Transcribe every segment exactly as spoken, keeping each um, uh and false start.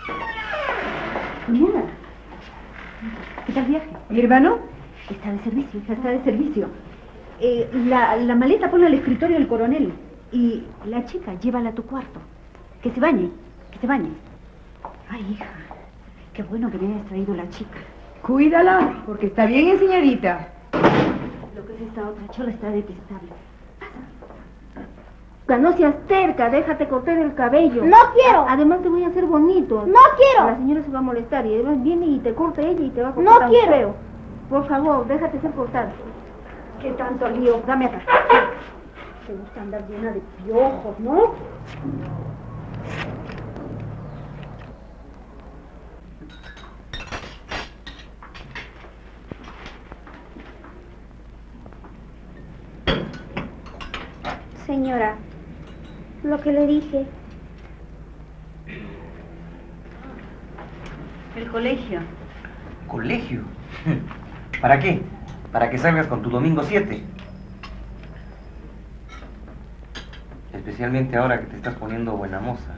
Mira. ¿Qué tal viaje? ¿Mi hermano? Está de servicio, hija, está de servicio. Eh, la, la maleta ponla al escritorio del coronel. Y la chica, llévala a tu cuarto. Que se bañe, que se bañe. Ay, hija, qué bueno que me hayas traído la chica. Cuídala, porque está bien enseñadita. Lo que es esta otra chola está detestable. No seas terca, déjate cortar el cabello. ¡No quiero! A- además te voy a hacer bonito. ¡No quiero! La señora se va a molestar y además viene y te corta ella y te va a cortar ¡No tan quiero! feo. Por favor, déjate ser cortado. ¿Qué tanto lío? Dame acá. Te gusta andar llena de piojos, ¿no? Señora, lo que le dije. El colegio. ¿Colegio? ¿Para qué? Para que salgas con tu domingo siete. Especialmente ahora que te estás poniendo buena moza.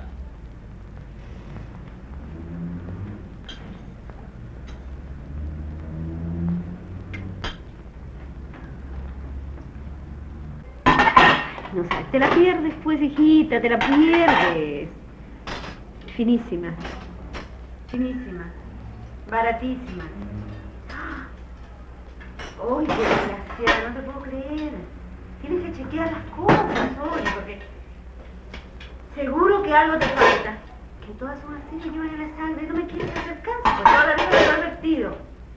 No sé, te la pierdes pues, hijita, te la pierdes. Finísima. Finísima. Baratísima. ¡Ay, qué desgraciada! No te puedo creer. Tienes que chequear las cosas, oye, porque seguro que algo te falta. Que todas son así, me llevan en la sangre. No me quieres hacer caso, pues toda la vida me lo he advertido.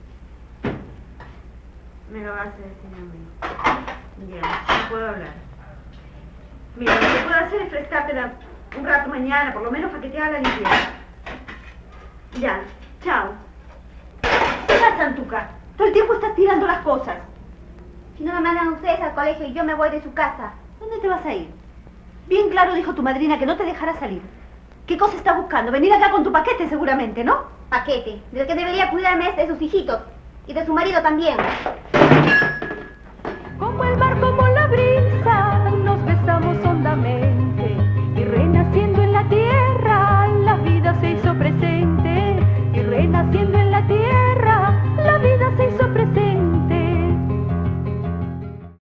Me lo vas a decir a mí. Ya, no puedo hablar. Mira, lo que puedo hacer es prestártela un rato mañana, por lo menos para que te haga la limpieza. Ya, chao. ¿Qué pasa, Antuca? Todo el tiempo estás tirando las cosas. Si no me mandan ustedes al colegio y yo me voy de su casa. ¿Dónde te vas a ir? Bien claro dijo tu madrina que no te dejara salir. ¿Qué cosa estás buscando? Venir acá con tu paquete seguramente, ¿no? Paquete. Del que debería cuidarme es de sus hijitos. Y de su marido también. Como el